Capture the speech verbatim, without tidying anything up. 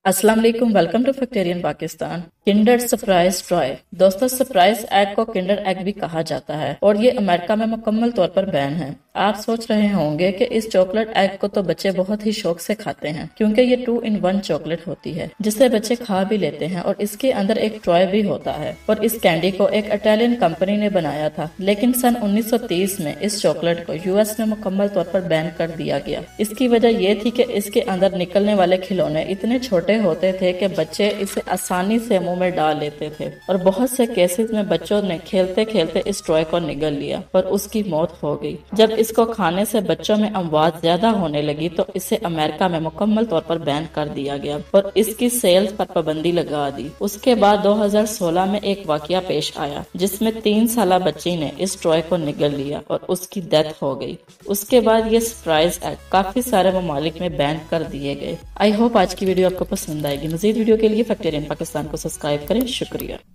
अस्सलाम वालेकुम, welcome to Facterian Pakistan. Kinder surprise toy. दोस्तों, सरप्राइज एग को किंडर एग भी कहा जाता है और ये अमेरिका में मुकम्मल तौर पर बैन है। आप सोच रहे होंगे कि इस चॉकलेट एग को तो बच्चे बहुत ही शौक से खाते हैं क्योंकि ये टू इन वन चॉकलेट होती है जिसे बच्चे खा भी लेते हैं और इसके अंदर एक टॉय भी होता है। और इस कैंडी को एक इटालियन कंपनी ने बनाया था, लेकिन सन उन्नीस सौ तीस में इस चॉकलेट को यूएस में मुकम्मल तौर पर बैन कर दिया गया। इसकी वजह ये थी कि इसके अंदर निकलने वाले खिलौने इतने छोटे होते थे कि बच्चे इसे आसानी से मुंह में डाल लेते थे और बहुत से केसेस में बच्चों ने खेलते खेलते इस टॉय को निगल लिया और उसकी मौत हो गई। जब इसको खाने से बच्चों में अमवात ज्यादा होने लगी तो इसे अमेरिका में मुकम्मल तौर पर बैन कर दिया गया और इसकी सेल्स पर पाबंदी लगा दी। उसके बाद दो हज़ार सोलह में एक वाकया पेश आया जिसमें तीन साल बच्ची ने इस टॉय को निगल लिया और उसकी डेथ हो गई। उसके बाद ये सरप्राइज एग काफी सारे ममालिक में बैन कर दिए गए। आई होप आज की वीडियो आपको पसंद आएगी। मजीद वीडियो के लिए फैक्टेरियन पाकिस्तान को सब्सक्राइब करें। शुक्रिया।